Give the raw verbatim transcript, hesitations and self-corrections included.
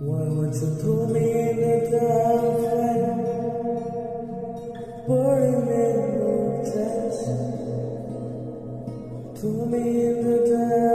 Why would you throw me in the dark fire, burning in no place? Throw me in the dark.